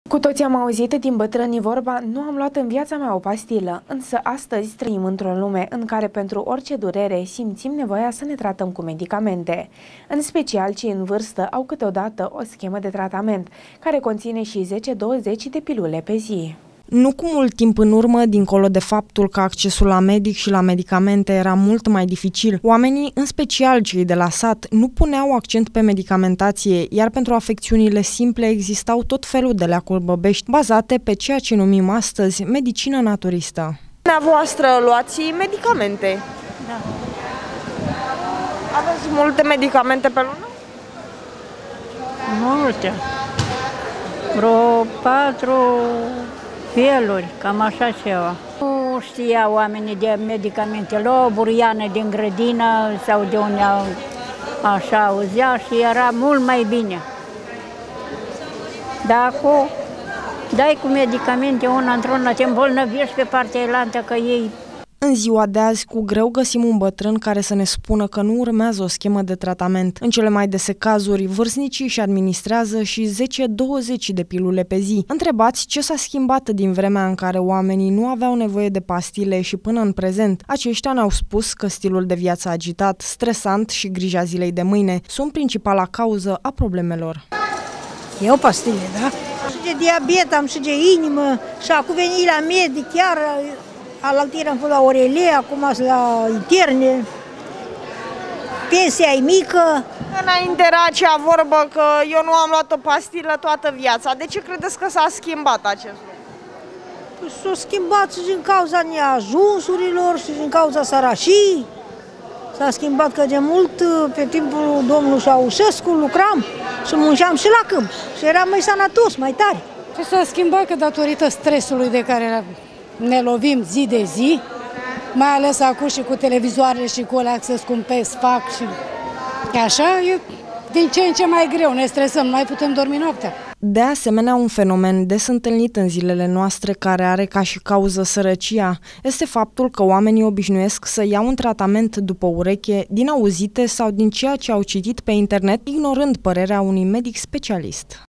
Cu toți am auzit din bătrânii vorba, nu am luat în viața mea o pastilă, însă astăzi trăim într-o lume în care pentru orice durere simțim nevoia să ne tratăm cu medicamente. În special cei în vârstă au câteodată o schemă de tratament, care conține și 10-20 de pilule pe zi. Nu cu mult timp în urmă, dincolo de faptul că accesul la medic și la medicamente era mult mai dificil, oamenii, în special cei de la sat, nu puneau accent pe medicamentație, iar pentru afecțiunile simple existau tot felul de leacuri băbești, bazate pe ceea ce numim astăzi medicină naturistă. Dumneavoastră luați medicamente? Da. Aveți multe medicamente pe lună? Multe. Vreo 4 feluri, cam așa ceva. Nu știa oamenii de medicamente, luau buriană din grădină sau de unde așa auzea și era mult mai bine. Dar acum dai cu medicamente una într-una, te îmbolnăvești pe partea elantă că ei. În ziua de azi, cu greu găsim un bătrân care să ne spună că nu urmează o schemă de tratament. În cele mai dese cazuri, vârstnicii își administrează și 10-20 de pilule pe zi. Întrebați ce s-a schimbat din vremea în care oamenii nu aveau nevoie de pastile și până în prezent. Aceștia ne-au spus că stilul de viață agitat, stresant și grija zilei de mâine sunt principala cauză a problemelor. Iau pastile, da? Și de diabet am și de inimă și acum veni la medic, chiar alaltieri am fost la orele, acum sunt la interne. Pensia e mică. Înainte era acea vorbă că eu nu am luat o pastilă toată viața. De ce credeți că s-a schimbat acest lucru? Păi s-a schimbat și din cauza neajunsurilor și din cauza sărăciei. S-a schimbat că de mult, pe timpul domnului Ceaușescu, lucram și munceam și la câmp. Și eram mai sănătos, mai tare. Și s-a schimbat că datorită stresului de care ne lovim zi de zi, mai ales acum și cu televizoarele și cu alea să scumpesc, fac și așa, e din ce în ce mai greu, ne stresăm, nu mai putem dormi noaptea. De asemenea, un fenomen des întâlnit în zilele noastre care are ca și cauză sărăcia este faptul că oamenii obișnuiesc să iau un tratament după ureche, din auzite sau din ceea ce au citit pe internet, ignorând părerea unui medic specialist.